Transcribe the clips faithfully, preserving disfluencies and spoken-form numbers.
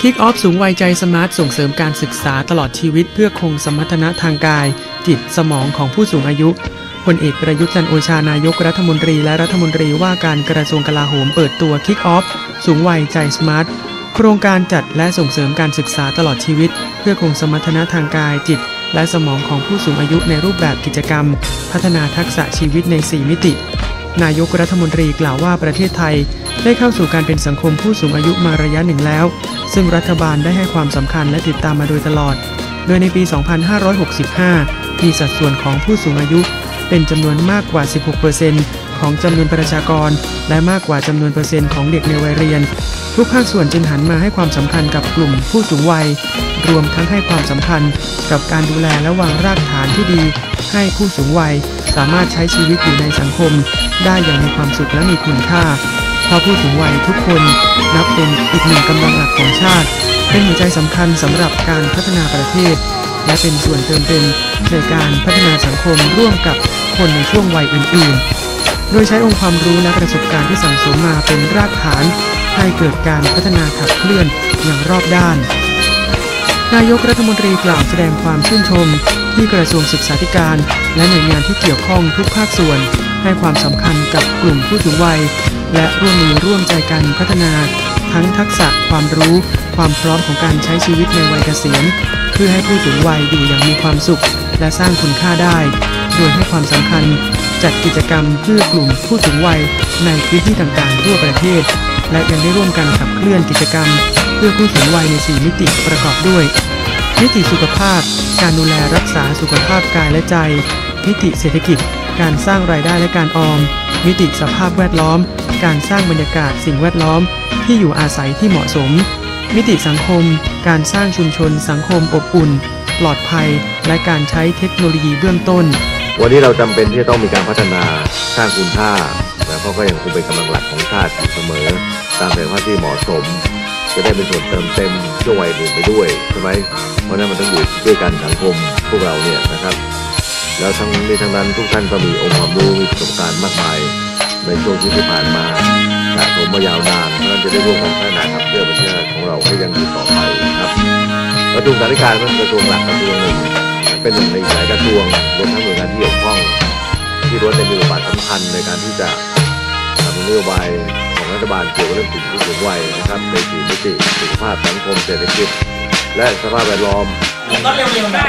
Kick Off สูงวัยใจสมาร์ทส่งเสริมการศึกษาตลอดชีวิตเพื่อคงสมรรถนะทางกายจิตสมองของผู้สูงอายุพลเอกประยุทธ์จันทร์โอชานายกรัฐมนตรีและรัฐมนตรีว่าการกระทรวงกลาโหมเปิดตัว Kick Off สูงวัยใจสมาร์ทโครงการจัดและส่งเสริมการศึกษาตลอดชีวิตเพื่อคงสมรรถนะทางกายจิตและสมองของผู้สูงอายุในรูปแบบกิจกรรมพัฒนาทักษะชีวิตในสี่มิตินายกรัฐมนตรีกล่าวว่าประเทศไทยได้เข้าสู่การเป็นสังคมผู้สูงอายุมาระยะหนึ่งแล้วซึ่งรัฐบาลได้ให้ความสำคัญและติดตามมาโดยตลอดโดยในปี สองพันห้าร้อยหกสิบห้า มีสัดส่วนของผู้สูงอายุเป็นจำนวนมากกว่า สิบหกเปอร์เซ็นต์ ของจำนวนประชากรและมากกว่าจำนวนเปอร์เซ็นต์ของเด็กในวัยเรียนทุกภาคส่วนจึงหันมาให้ความสำคัญกับกลุ่มผู้สูงวัยรวมทั้งให้ความสำคัญกับการดูแลและวางรากฐานที่ดีให้ผู้สูงวัยสามารถใช้ชีวิตอยู่ในสังคมได้อย่างมีความสุขและมีคุณค่าเพราะผู้สูงวัยทุกคนนับเป็นอีกหนึ่งกำลังหลักของชาติเป็นหัวใจสำคัญสำหรับการพัฒนาประเทศและเป็นส่วนเติมเต็มในการพัฒนาสังคมร่วมกับคนในช่วงวัยอื่นๆโดยใช้องค์ความรู้และประสบการณ์ที่สั่งสมมาเป็นรากฐานให้เกิดการพัฒนาขับเคลื่อนอย่างรอบด้านนายกรัฐมนตรีกล่าวแสดงความชื่นชมที่กระทรวงศึกษาธิการและหน่วยงานที่เกี่ยวข้องทุกภาคส่วนให้ความสำคัญกับกลุ่มผู้สูงวัยและร่วมมือร่วมใจกันพัฒนาทั้งทักษะความรู้ความพร้อมของการใช้ชีวิตในวัยเกษียณเพื่อให้ผู้สูงวัยอยู่อย่างมีความสุขและสร้างคุณค่าได้โดยให้ความสำคัญจัดกิจกรรมเพื่อกลุ่มผู้สูงวัยในพื้นที่ต่างๆทั่วประเทศและยังได้ร่วมกันขับเคลื่อนกิจกรรมเพื่อผู้สูงวัยในสี่มิติประกอบด้วยมิติสุขภาพการดูแลรักษาสุขภาพกายและใจมิติเศรษฐกิจการสร้างรายได้และการออมมิติสภาพแวดล้อมการสร้างบรรยากาศสิ่งแวดล้อมที่อยู่อาศัยที่เหมาะสมมิติสังคมการสร้างชุมชนสังคมอบอุ่นปลอดภัยและการใช้เทคโนโลยีเบื้องต้นวันนี้เราจำเป็นที่จะต้องมีการพัฒนาสร้างคุณค่าและเพราะก็ยังคงเป็นกำลังหลักของชาติอยู่เสมอตามแต่ว่าที่เหมาะสมจะได้เป็นส่วนเติมเต็มช่วงวัยอื่นไปด้วยใช่ไหมเพราะนั้นมันต้องอยู่ด้วยกันสังคมพวกเราเนี่ยนะครับแล้วทั้งนี้ทั้งนั้นทุกท่านก็มีองค์ความรู้มีประสบการณ์มากมายในช่วงที่ผ่านมาสะสมมายาวนานเพราะนั้นจะได้ร่วมกันพัฒนาขับเคลื่อนประเทศของเราให้ยังอยู่ต่อไปนะครับกระทรวงสาธารณสุขเป็นกระทรวงหลักกระทรวงหนึ่งเป็นหนึ่งในหลายกระทรวงรวมทั้งหน่วยงานที่เกี่ยวข้องที่ล้วนมีบทบาทสำคัญในการที่จะทำนโยบายของรัฐบาลเกี่ยวกับเรื่องกลุ่มผู้สูงวัยนะครับในสี่มิติสุขภาพสังคมเศรษฐกิจและสภาพแวดล้อมก็เร็วๆได้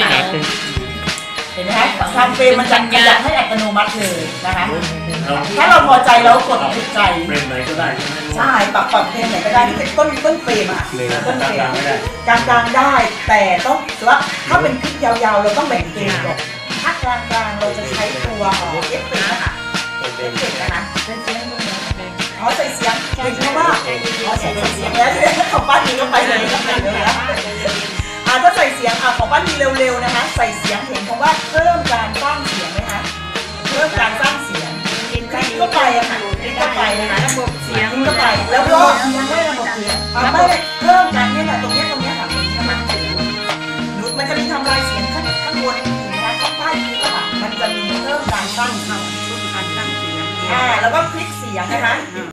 เห็นไหมคะทางเฟรมมันจะขยับให้อัตโนมัติเลยนะคะถ้าเราพอใจแล้วกดถูกใจเฟรมไหนก็ได้ใช่ปรับปรับเฟรมไหนก็ได้ที่เป็นต้นต้นเฟรมอ่ะต้นเฟรมกลางกลางได้แต่ต้องว่าถ้าเป็นคลิปยาวๆเราต้องแบ่งเฟรมก่อนถ้ากลางกลางเราจะใช้ตัวเอฟเฟกต์นะคะเอฟเฟกต์นะคะอ๋อใส่เสียงเห็นไหมว่าอ๋อใส่เสียงแล้วของป้าดีก็ไปเลยก็ไปเลยนะอ่าถ้าใส่เสียงอ่าของป้าดีเร็วๆนะคะใส่เสียงเห็นเพราะว่าเพิ่มการสร้างเสียงไหมคะเพิ่มการสร้างเสียงก็ไปอะค่ะก็ไปนะคะระบบเสียงก็ไปแล้วก็ยังไม่ระบบเสียงไม่